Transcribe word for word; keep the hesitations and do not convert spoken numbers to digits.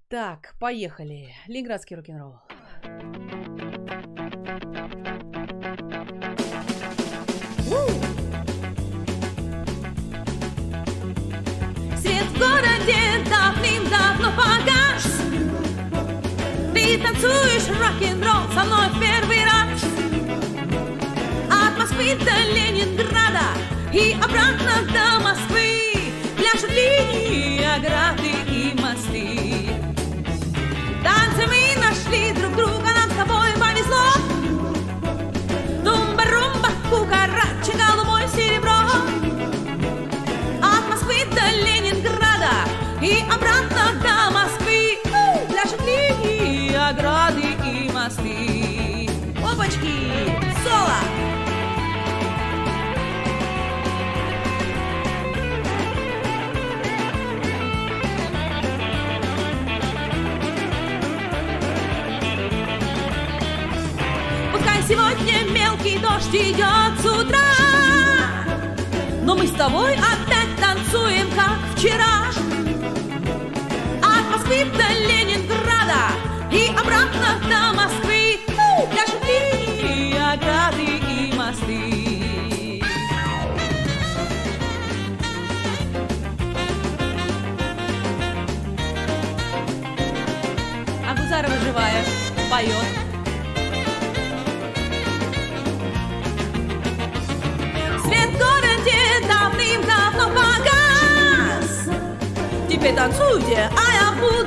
Так, поехали. Ленинградский рок-н-ролл. Свет в городе давным-давно погас. Ты танцуешь рок-н-ролл со мной в первый раз. От Москвы до Ленинграда и обратно до Москвы пляшут линии, ограды и мосты. Танцы мы нашли друг друга, нам с тобой повезло. Тумба-румба, кукарача, голубое серебро. От Москвы до Ленинграда и обратно до Москвы пляшут линии, ограды и мосты. Опачки, соло! Сегодня мелкий дождь идет с утра, но мы с тобой опять танцуем, как вчера. От Москвы до Ленинграда и обратно до Москвы пляшут линии, ограды и мосты. А Гузарова живая поет. Теперь танцуйте, а я буду